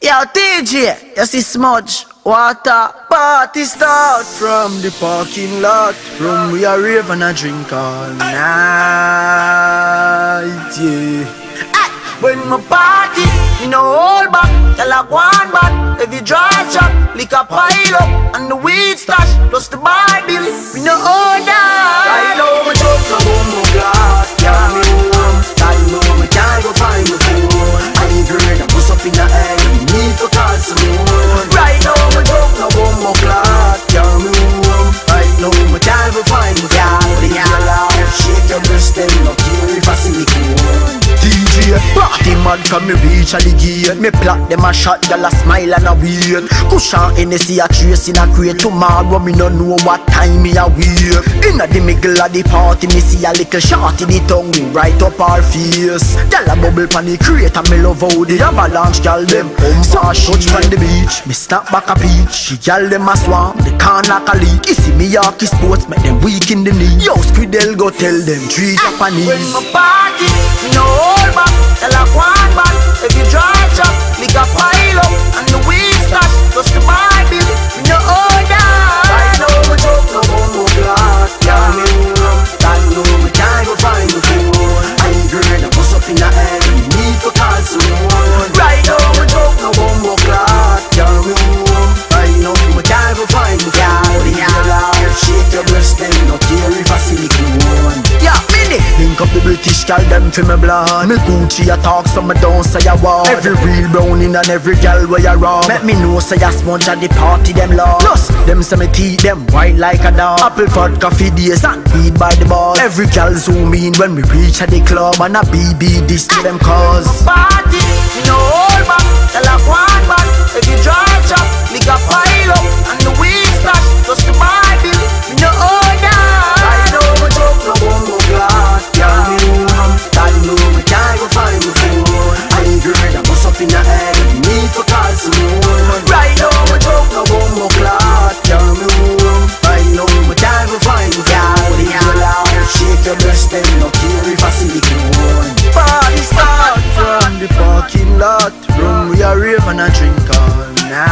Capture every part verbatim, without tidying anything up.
Yo, D J, you see smudge, water, party start from the parking lot. From we are rave and a drink all night, yeah. Ay, when my party, me no hold back, tell I one back. Every dry shot, lick a pile up, and the weed stash, plus the Bible, we no hold that. Right now, my truck no bumbo glass, yeah, me home. I know me can't go find my phone. I agree, I bust up in the air. Need to call someone. Right now my joke no bumbo clock. Yeah, me home. Right now my time to find my girl. Leave you alone. Shake your breast and no care if I see me cool. D J, party mad from me reach at the gate. Me plot them a shot, y'all a smile and a wait. Cushion Hennessy a trace in a crate. Tomorrow me no know what time me a wait. Inna the middle of the party me see a little shorty the tongue ring right up her face. Y'all a bubble pan the crate and me love how the avalanche y'all them. So I touch from the beach, me snap back a peach. She y'all them a swam, they can't like a leak. You see me Yorkie sports, make them weak in the knee. Yo, Squidel go tell them three Japanese. When my party, me no hold back, tell a one back. If you dry chop, lick a pile up, and the weed stash, plus the Bible, me no hold that. Right now my joke no bumbo glass, yeah me home. That know me can't go find my phone. I agree, I bust up in the air, me need to call someone. Right now my joke no bumbo glass, yeah me home. Right now me can't go find my phone. Leave you alone, shake your breast and no care if I see me cool. Yeah, mini link up the British girl them for me blood. Me Gucci a talk so me don't say a word. Every real browning and every girl where you rob. Make me know say a sponge at the party them love. Plus them say me teeth them white like a dog. Apple vodka for days and weed by the bar. Every girl zoom in when we reach at the club. And a B B this to them cause party, me no hold back, tell a one back. If you dry chop, lick a pile up, and the weed stash, plus the Bible, me no hold that. Right now my joke no bumbo glass, yeah me home. That know me can't go find my phone. I agree, I bust up in the air, me need to call someone. Right now my joke no bumbo glass, yeah me home. Right now me can't go find my phone. Leave you alone, shake your breast and no care if I see you cool. Party start from the parking lot. From we are rave and a drink all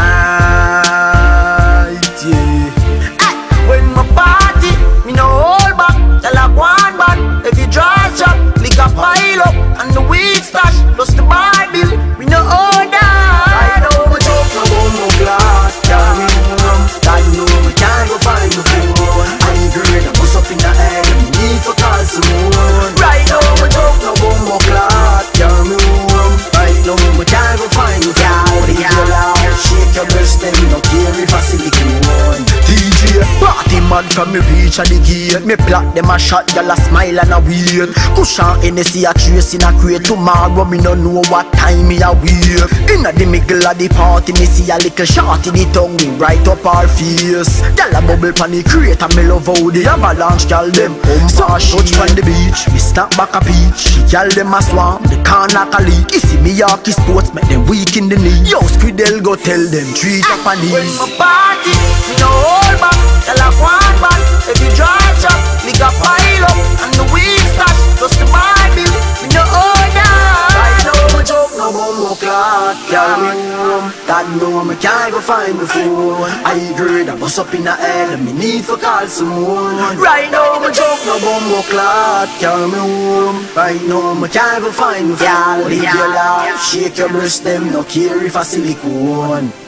night, yeah. Ay, when my party, me no hold back, tell a one back. If you dry chop, lick a pile up, and the weed stash, plus the Bible, we no hold that. Right now my joke no bumbo glass, yeah me home. That know me can't go find my phone. I agree, I bust up in the air, me need to call someone. Right now my joke no bumbo glass, yeah me home. Right now me can't go find my phone. Leave you alone, shake your breast and no care if I see you cool. D J, party mad from me reach at the gate. Me plot them a shot, y'all a smile and a wait. Cushion Hennessy a trace in a crate. Tomorrow me no know what time me a wait. Inna the middle of the party me see a little shorty the tongue ring right up her face. Y'all a bubble pan the crate and me love how the avalanche y'all them. So I touch from the beach, me snap back a peach. Y'all them a swam, they can't knock a leak. You see me Yorkie sports, make them weak in the knee. Yo, Squidel go tell them three Japanese. When my party, me no hold back, tell a one back. If you dry chop, lick a pile up, and the weed stash, plus the Bible, me no hold that. Right now my joke no bumbo clock, yeah me home. That know me can't go find my phone. I agree, I bust up in the air, and me need to call someone. Right now my joke no bumbo clock, yeah me home. Right now me can't go find my phone. Leave you alone, shake your breast them, no care if I silicone.